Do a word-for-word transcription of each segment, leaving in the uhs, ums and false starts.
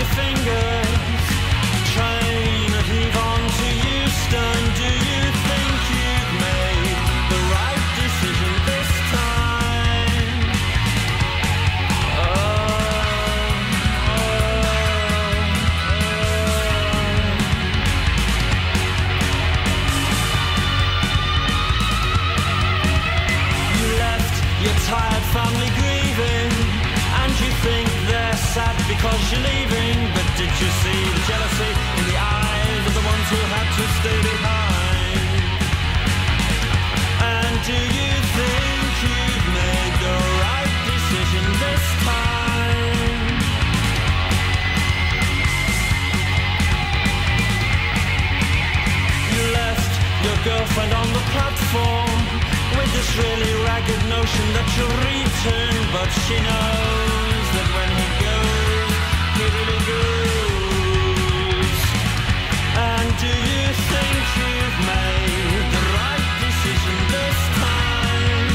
your fingers, train and heave on to Euston. Do you think you've made the right decision this time? Oh, oh, oh. You left your tired family grieving, and you think they're sad because you're leaving. But did you see the jealousy in the eyes of the ones who had to stay behind? And do you think you've made the right decision this time? You left your girlfriend on the platform with this really ragged notion that you'll return, but she knows that when he goes, he really goes. And do you think you've made the right decision this time?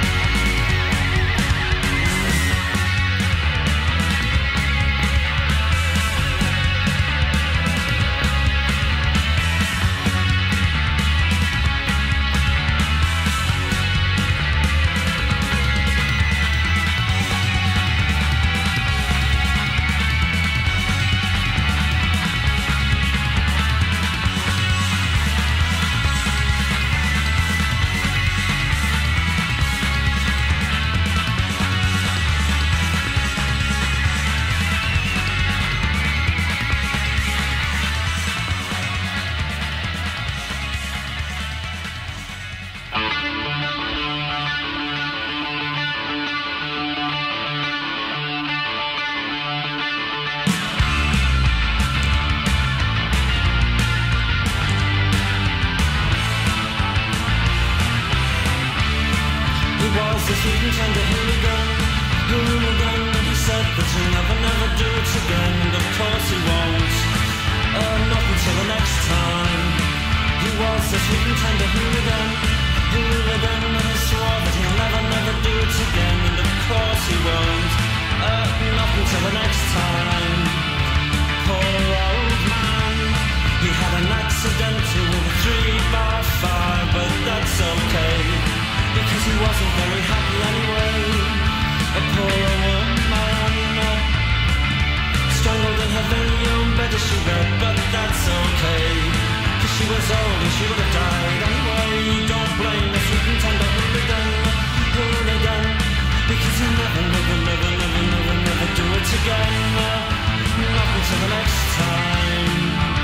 The sweet and tender hooligan, hooligan, he said that he'll never, never do it again. And of course he won't, uh, not until the next time. He was the sweet and tender hooligan, hooligan, and he swore that he'll never, never do it again. And of course he won't, uh, not until the next time. Poor old man, he had an accidental three bar five, but that's okay, because he wasn't very happy anyway. A poor woman, strangled in her very own bed as she read, but that's okay, cause she was old and she would have died anyway. Don't blame the sweet and tender hooligan, hooligan, because he'll never, never, never, never, never, never do it again. Not until the next time.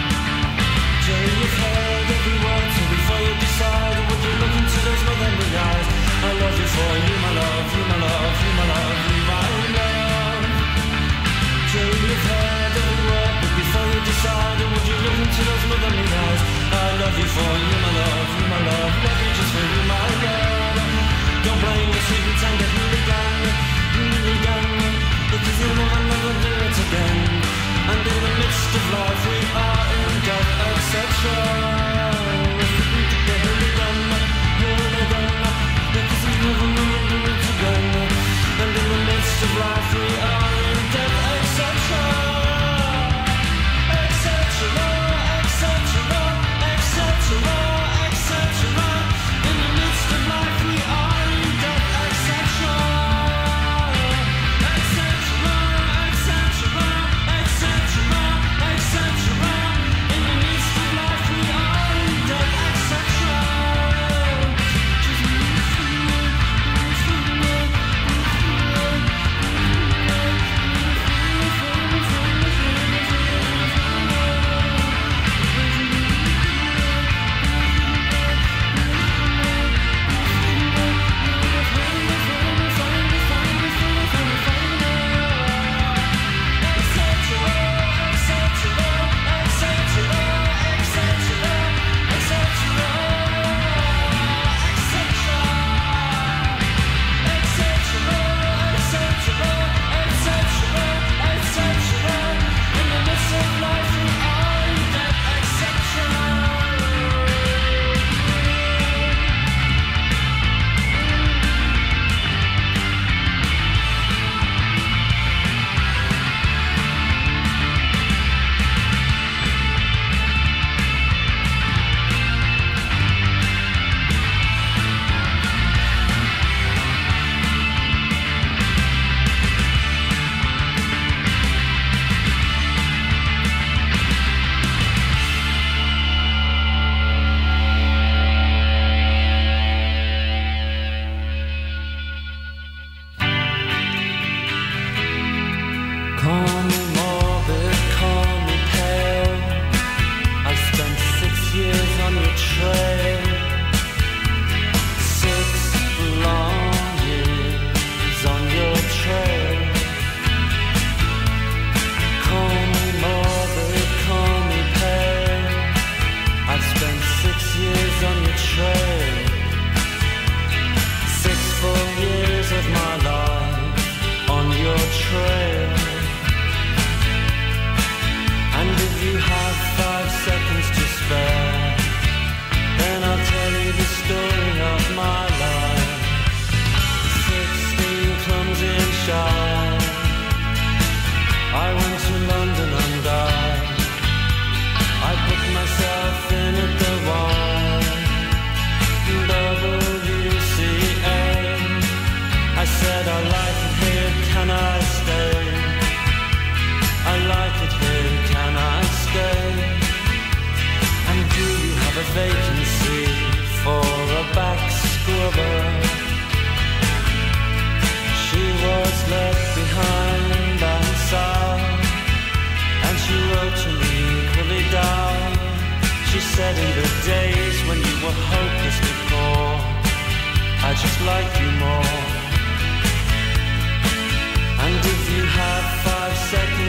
Till you've heard every word, so before you decide, would you look into those motherly eyes? I love you for you, my love, you, my love, you, my love, you, my love. Till you've heard every word, but before you decide, would you look into those motherly eyes? I love you for you, my love, you, my love, love you just for you, my love. Don't blame the sweet and tender hooligan, hooligan, because he'll never, never do it again. And in the midst of life we are in death, et cetera. The hooligan, hooligan, because he'll never, never do it again. And in the midst of life we are in death, et cetera. Et cetera, et cetera, et cetera, et cetera. In the midst of life we are in death, et cetera. Et cetera, et cetera. discover she was left behind by herself, and she wrote to me equally down. She said, in the days when you were hopelessly poor, I just like you more. And if you have five seconds